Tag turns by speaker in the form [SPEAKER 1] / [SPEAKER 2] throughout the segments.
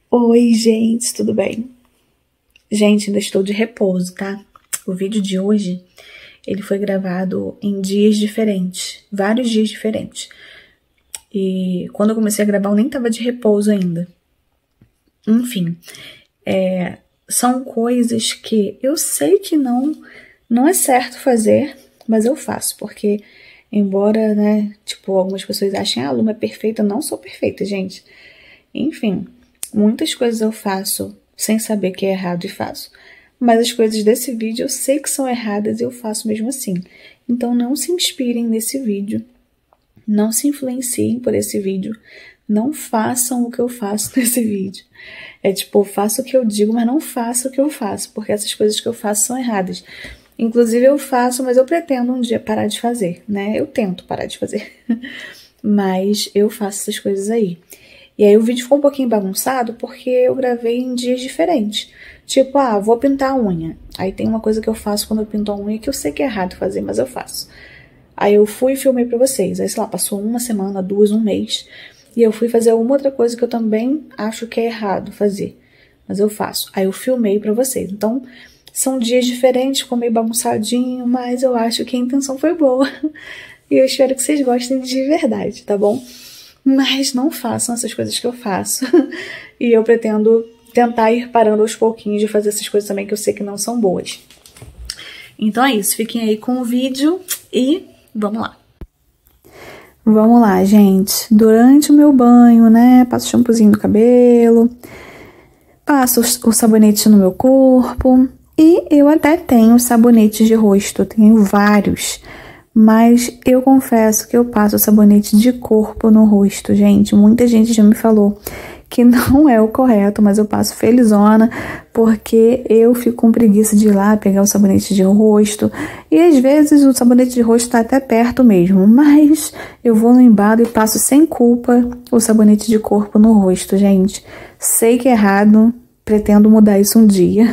[SPEAKER 1] Oi, gente, tudo bem? Gente, ainda estou de repouso, tá? O vídeo de hoje, ele foi gravado em dias diferentes, vários dias diferentes. E quando eu comecei a gravar, eu nem tava de repouso ainda. Enfim, são coisas que eu sei que não é certo fazer, mas eu faço, porque embora, né, algumas pessoas achem, a Luma é perfeita, eu não sou perfeita, gente. Enfim, muitas coisas eu faço sem saber que é errado e faço. Mas as coisas desse vídeo eu sei que são erradas e eu faço mesmo assim. Então não se inspirem nesse vídeo. Não se influenciem por esse vídeo. Não façam o que eu faço nesse vídeo. Faça o que eu digo, mas não faça o que eu faço. Porque essas coisas que eu faço são erradas. Inclusive eu faço, mas eu pretendo um dia parar de fazer, né? Eu tento parar de fazer. Mas eu faço essas coisas aí. E aí o vídeo ficou um pouquinho bagunçado porque eu gravei em dias diferentes. Vou pintar a unha. Aí tem uma coisa que eu faço quando eu pinto a unha que eu sei que é errado fazer, mas eu faço. Aí eu fui e filmei pra vocês. Aí, sei lá, passou uma semana, duas, um mês. E eu fui fazer uma outra coisa que eu também acho que é errado fazer. Mas eu faço. Aí eu filmei pra vocês. Então, são dias diferentes, ficou meio bagunçadinho, mas eu acho que a intenção foi boa. E eu espero que vocês gostem de verdade, tá bom? Mas não façam essas coisas que eu faço. E eu pretendo tentar ir parando aos pouquinhos de fazer essas coisas também que eu sei que não são boas. Então é isso, fiquem aí com o vídeo e vamos lá. Vamos lá, gente. Durante o meu banho, né, passo o shampoozinho no cabelo, passo o sabonete no meu corpo e eu até tenho sabonetes de rosto, tenho vários. Mas eu confesso que eu passo sabonete de corpo no rosto, gente. Muita gente já me falou que não é o correto, mas eu passo felizona porque eu fico com preguiça de ir lá pegar o sabonete de rosto. E às vezes o sabonete de rosto tá até perto mesmo, mas eu vou no embalo e passo sem culpa o sabonete de corpo no rosto, gente. Sei que é errado, pretendo mudar isso um dia.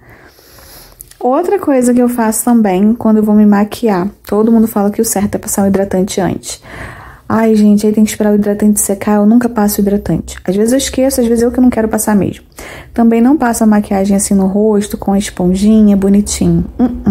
[SPEAKER 1] Outra coisa que eu faço também quando eu vou me maquiar, todo mundo fala que o certo é passar o hidratante antes. Ai, gente, aí tem que esperar o hidratante secar, eu nunca passo o hidratante. Às vezes eu esqueço, às vezes eu que não quero passar mesmo. Também não passo a maquiagem assim no rosto, com a esponjinha, bonitinho.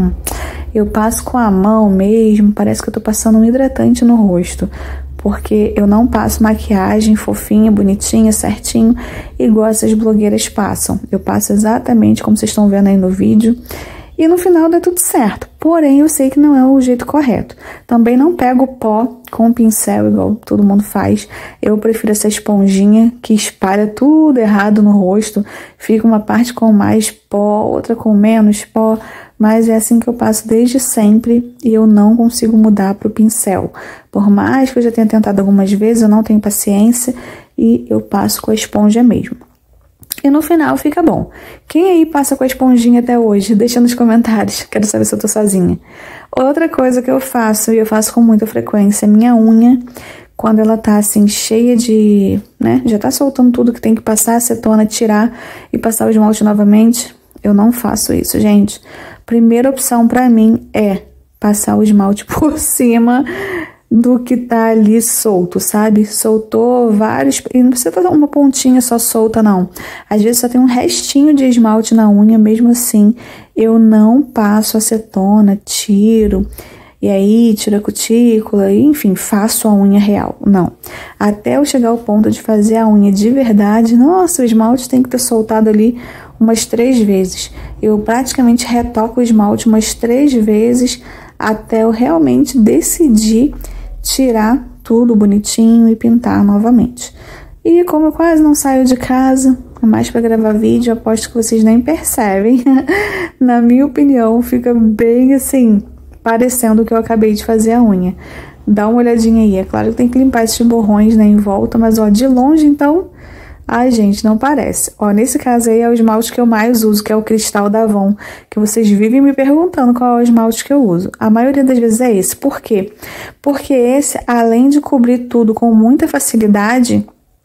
[SPEAKER 1] Eu passo com a mão mesmo, parece que eu tô passando um hidratante no rosto. Porque eu não passo maquiagem fofinha, bonitinha, certinho, igual essas blogueiras passam. Eu passo exatamente como vocês estão vendo aí no vídeo. E no final dá tudo certo, porém eu sei que não é o jeito correto. Também não pego pó com pincel igual todo mundo faz. Eu prefiro essa esponjinha que espalha tudo errado no rosto. Fica uma parte com mais pó, outra com menos pó. Mas é assim que eu passo desde sempre e eu não consigo mudar pro pincel. Por mais que eu já tenha tentado algumas vezes, eu não tenho paciência e eu passo com a esponja mesmo. E no final fica bom. Quem aí passa com a esponjinha até hoje? Deixa nos comentários, quero saber se eu tô sozinha. Outra coisa que eu faço, e eu faço com muita frequência, é minha unha, quando ela tá assim cheia de, né, já tá soltando tudo que tem que passar, acetona, tirar e passar o esmalte novamente, eu não faço isso, gente. Primeira opção pra mim é passar o esmalte por cima do que tá ali solto, sabe? Soltou vários... E não precisa fazer uma pontinha só solta, não. Às vezes só tem um restinho de esmalte na unha, mesmo assim, eu não passo acetona, tiro... E aí, tiro a cutícula, enfim, faço a unha real. Não. Até eu chegar ao ponto de fazer a unha de verdade, nossa, o esmalte tem que ter soltado ali umas 3 vezes. Eu praticamente retoco o esmalte umas 3 vezes até eu realmente decidir tirar tudo bonitinho e pintar novamente. E como eu quase não saio de casa, mais para gravar vídeo, aposto que vocês nem percebem. Na minha opinião, fica bem assim, parecendo que eu acabei de fazer a unha. Dá uma olhadinha aí. É claro que tem que limpar esses borrões, né, em volta, mas ó, de longe então... Ai, gente, não parece. Ó, nesse caso aí é o esmalte que eu mais uso, que é o Cristal da Avon, que vocês vivem me perguntando qual é o esmalte que eu uso. A maioria das vezes é esse. Por quê? Porque esse, além de cobrir tudo com muita facilidade,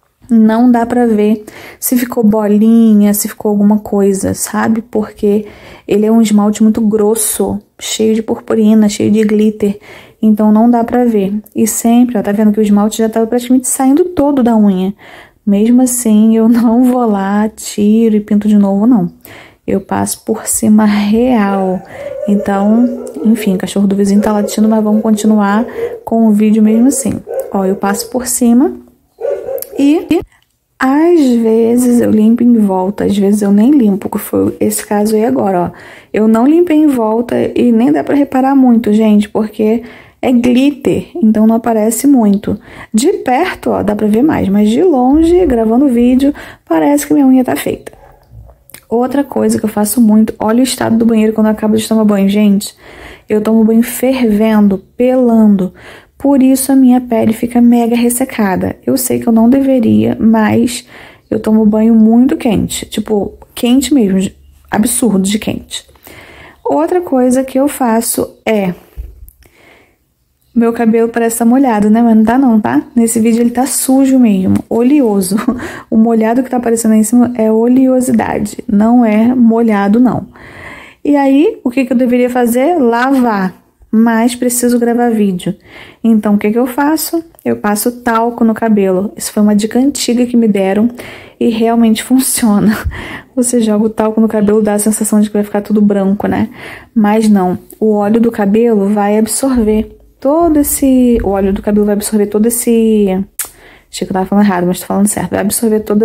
[SPEAKER 1] não dá pra ver se ficou bolinha, se ficou alguma coisa, sabe? Porque ele é um esmalte muito grosso, cheio de purpurina, cheio de glitter. Então não dá pra ver. E sempre, ó, tá vendo que o esmalte já tava praticamente saindo todo da unha. Mesmo assim, eu não vou lá, tiro e pinto de novo, não. Eu passo por cima real. Então, enfim, o cachorro do vizinho tá latindo, mas vamos continuar com o vídeo mesmo assim. Ó, eu passo por cima e às vezes eu limpo em volta, às vezes eu nem limpo, que foi esse caso aí agora, ó. Eu não limpei em volta e nem dá pra reparar muito, gente, porque é glitter, então não aparece muito. De perto, ó, dá pra ver mais, mas de longe, gravando o vídeo, parece que minha unha tá feita. Outra coisa que eu faço muito, olha o estado do banheiro quando eu acabo de tomar banho, gente. Eu tomo banho fervendo, pelando. Por isso a minha pele fica mega ressecada. Eu sei que eu não deveria, mas eu tomo banho muito quente. Tipo, quente mesmo, absurdo de quente. Outra coisa que eu faço é... Meu cabelo parece estar molhado, né? Mas não tá não, tá? Nesse vídeo ele tá sujo mesmo, oleoso. O molhado que tá aparecendo aí em cima é oleosidade, não é molhado não. E aí, o que eu deveria fazer? Lavar. Mas preciso gravar vídeo. Então, o que eu faço? Eu passo talco no cabelo. Isso foi uma dica antiga que me deram e realmente funciona. Você joga o talco no cabelo, dá a sensação de que vai ficar tudo branco, né? Mas não, o óleo do cabelo vai absorver todo esse... O óleo do cabelo vai absorver todo esse... Achei que eu tava falando errado, mas tô falando certo. Vai absorver toda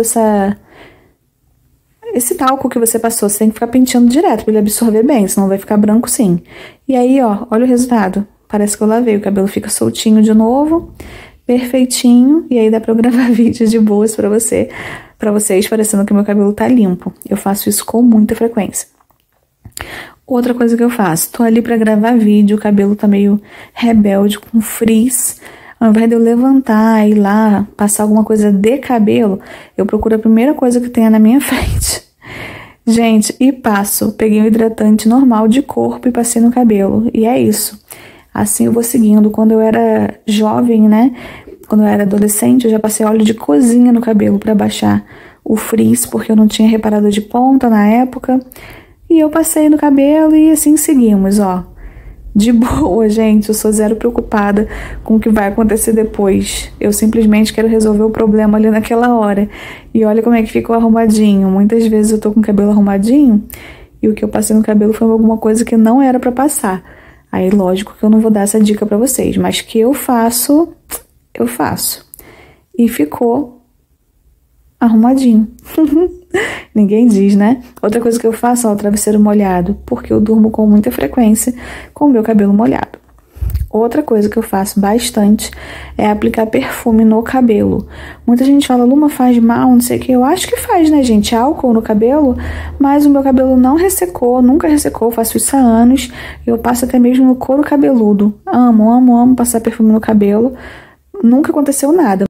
[SPEAKER 1] esse talco que você passou. Você tem que ficar penteando direto pra ele absorver bem, senão vai ficar branco sim. E aí, ó, olha o resultado. Parece que eu lavei. O cabelo fica soltinho de novo, perfeitinho. E aí dá pra eu gravar vídeos de boas pra vocês, parecendo que o meu cabelo tá limpo. Eu faço isso com muita frequência. Outra coisa que eu faço, tô ali pra gravar vídeo, o cabelo tá meio rebelde, com frizz. Ao invés de eu levantar, ir lá, passar alguma coisa de cabelo, eu procuro a primeira coisa que tenha na minha frente. Gente, e passo. Peguei um hidratante normal de corpo e passei no cabelo. E é isso. Assim eu vou seguindo. Quando eu era jovem, né? Quando eu era adolescente, eu já passei óleo de cozinha no cabelo pra baixar o frizz, porque eu não tinha reparado de ponta na época. E eu passei no cabelo e assim seguimos, ó. De boa, gente, eu sou zero preocupada com o que vai acontecer depois. Eu simplesmente quero resolver o problema ali naquela hora. E olha como é que ficou arrumadinho. Muitas vezes eu tô com o cabelo arrumadinho e o que eu passei no cabelo foi alguma coisa que não era pra passar. Aí, lógico que eu não vou dar essa dica pra vocês, mas que eu faço, eu faço. E ficou arrumadinho. Ninguém diz, né? Outra coisa que eu faço é o travesseiro molhado, porque eu durmo com muita frequência com o meu cabelo molhado. Outra coisa que eu faço bastante é aplicar perfume no cabelo. Muita gente fala, Luma, faz mal, não sei o que. Eu acho que faz, né, gente? Álcool no cabelo, mas o meu cabelo não ressecou, nunca ressecou, eu faço isso há anos. Eu passo até mesmo no couro cabeludo. Amo, amo, amo passar perfume no cabelo. Nunca aconteceu nada.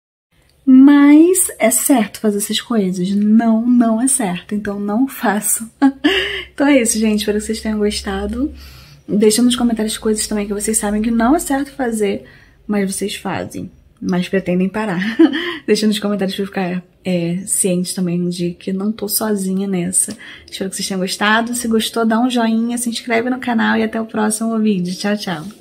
[SPEAKER 1] Mas é certo fazer essas coisas? Não, não é certo, então não faço. Então é isso, gente, espero que vocês tenham gostado. Deixa nos comentários coisas também que vocês sabem que não é certo fazer, mas vocês fazem, mas pretendem parar. Deixa nos comentários pra eu ficar ciente também de que não tô sozinha nessa. Espero que vocês tenham gostado. Se gostou, dá um joinha, se inscreve no canal e até o próximo vídeo. Tchau, tchau.